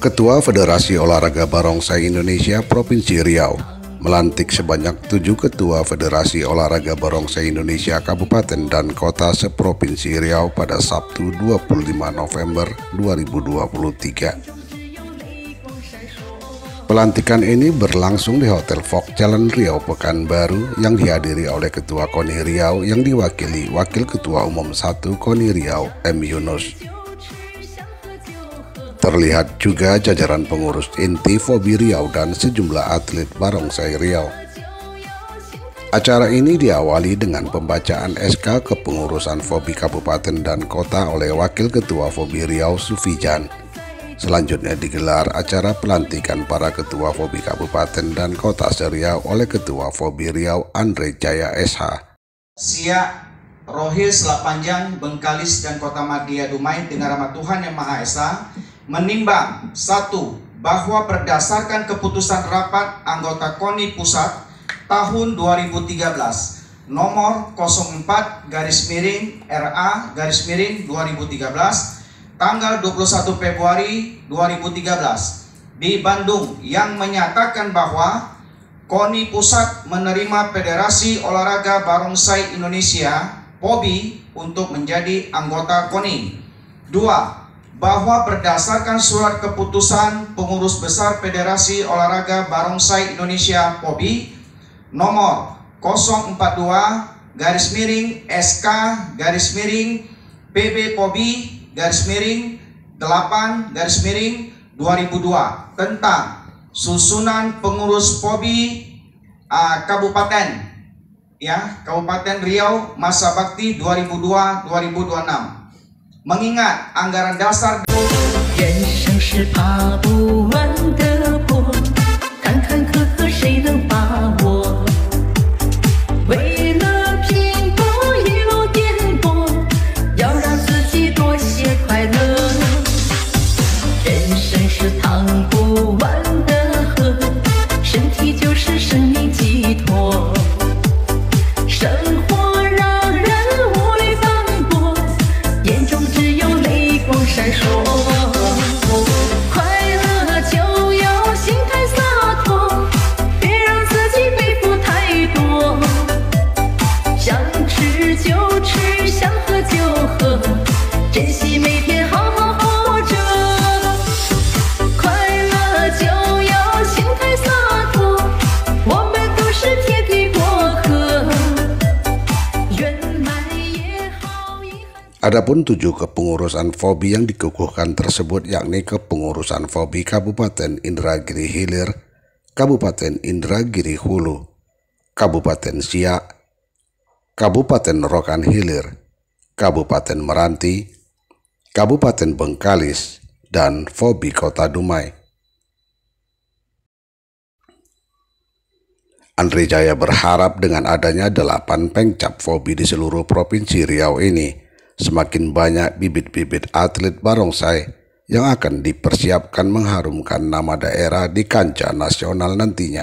Ketua Federasi Olahraga Barongsai Indonesia Provinsi Riau melantik sebanyak 7 Ketua Federasi Olahraga Barongsai Indonesia Kabupaten dan Kota seprovinsi Riau pada Sabtu 25 November 2023. Pelantikan ini berlangsung di Hotel Fok Jalan Riau Pekanbaru yang dihadiri oleh Ketua KONI Riau yang diwakili Wakil Ketua Umum 1 KONI Riau M. Yunus. Terlihat juga jajaran pengurus inti FOBI Riau dan sejumlah atlet Barongsai Riau. Acara ini diawali dengan pembacaan SK Kepengurusan FOBI Kabupaten dan Kota oleh Wakil Ketua FOBI Riau Sufijan. Selanjutnya digelar acara pelantikan para Ketua FOBI Kabupaten dan Kota se-Riau oleh Ketua FOBI Riau Andre Jaya SH. Siak, Rohil Selapanjang, Bengkalis, dan Kota Madia Dumai dengan rahmat Tuhan Yang Maha Esa menimbang 1. Bahwa berdasarkan keputusan rapat anggota KONI Pusat tahun 2013 nomor 04/RA/2013 tanggal 21 Februari 2013 di Bandung yang menyatakan bahwa KONI Pusat menerima Federasi Olahraga Barongsai Indonesia (FOBI) untuk menjadi anggota KONI. 2. Bahwa berdasarkan surat keputusan Pengurus Besar Federasi Olahraga Barongsai Indonesia (FOBI) nomor 042-SK-PB-FOBI-8-2002 tentang susunan pengurus FOBI Kabupaten Kabupaten Riau masa bakti 2002-2026. Mengingat anggaran dasar Adapun 7 kepengurusan FOBI yang dikukuhkan tersebut yakni Kepengurusan FOBI Kabupaten Indragiri Hilir, Kabupaten Indragiri Hulu, Kabupaten Siak, Kabupaten Rokan Hilir, Kabupaten Meranti, Kabupaten Bengkalis, dan FOBI Kota Dumai. Andre Jaya berharap dengan adanya 8 pengcap FOBI di seluruh Provinsi Riau ini, semakin banyak bibit-bibit atlet barongsai yang akan dipersiapkan mengharumkan nama daerah di kancah nasional nantinya.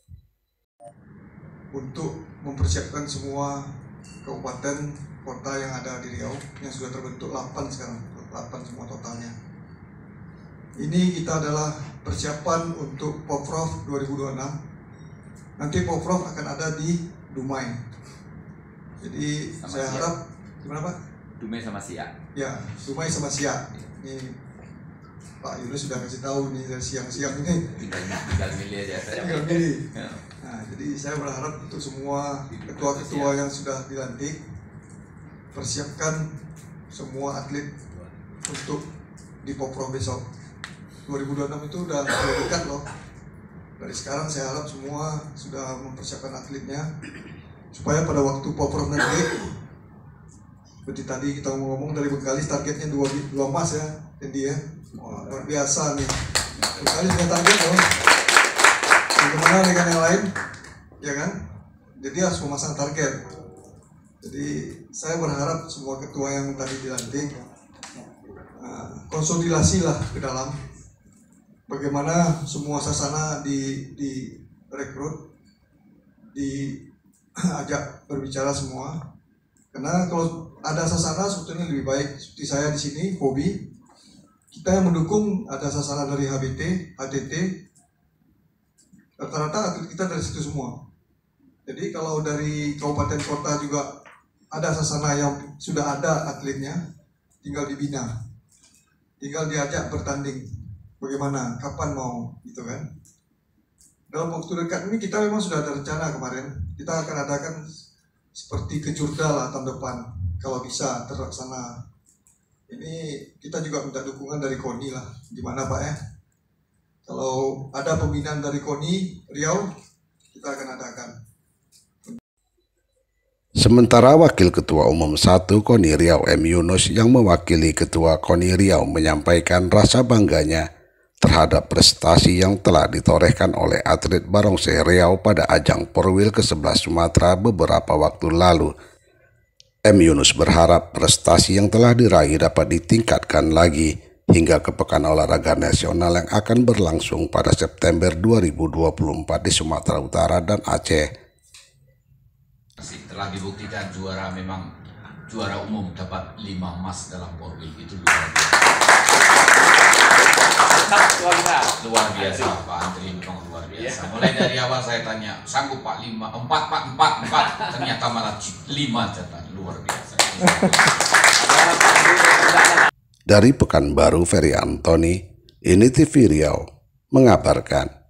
Untuk mempersiapkan semua kabupaten kota yang ada di Riau yang sudah terbentuk 8 sekarang, 8 semua totalnya. Ini kita adalah persiapan untuk Poprov 2026. Nanti Poprov akan ada di Dumai. Jadi saya harap gimana Pak? Dumai sama Siak. Ya, Dumai sama Siak. Ini Pak Yunus sudah kasih tahu nih dari siang-siang ini. Tinggal milih aja. Tinggal milih. Nah, jadi saya berharap untuk semua ketua-ketua yang sudah dilantik persiapkan semua atlet untuk di Poprov besok. 2026 itu udah dekat loh. Dari sekarang saya harap semua sudah mempersiapkan atletnya supaya pada waktu Poprov nanti, seperti tadi kita ngomong dari Bengkalis targetnya 2 emas ya, Dendi ya. Wah, luar biasa nih. Bengkalis punya target loh. Bagaimana dengan yang lain? Ya kan? Jadi harus memasang target. Jadi saya berharap semua ketua yang tadi dilantik konsolidasilah ke dalam bagaimana semua sasana direkrut, diajak berbicara semua. Karena kalau ada sasana sebetulnya lebih baik seperti saya di sini FOBI kita yang mendukung ada sasaran dari HBT, HTT, rata-rata atlet kita dari situ semua. Jadi kalau dari kabupaten kota juga ada sasana yang sudah ada atletnya, tinggal dibina, tinggal diajak bertanding. Bagaimana, kapan mau, gitu kan? Dalam waktu dekat ini kita memang sudah ada rencana kemarin. Kita akan adakan seperti kejurda lah tahun depan, kalau bisa terlaksana. Ini kita juga minta dukungan dari KONI lah, gimana Pak ya? Kalau ada pembinaan dari KONI Riau, kita akan adakan. Sementara Wakil Ketua Umum 1 KONI Riau M. Yunus yang mewakili Ketua KONI Riau menyampaikan rasa bangganya terhadap prestasi yang telah ditorehkan oleh atlet barongsai Riau pada ajang Porwil ke-11 Sumatera beberapa waktu lalu. M. Yunus berharap prestasi yang telah diraih dapat ditingkatkan lagi hingga ke Pekan Olahraga Nasional yang akan berlangsung pada September 2024 di Sumatera Utara dan Aceh. Telah dibuktikan juara umum dapat 5 emas dalam Porwil, itu luar biasa. Luar biasa Pak Andri, memang luar biasa. Mulai dari awal saya tanya, sanggup Pak 5, 4, ternyata malah 5 cetak, luar biasa. Dari Pekanbaru, Ferry Antoni, ini TV Riau mengabarkan.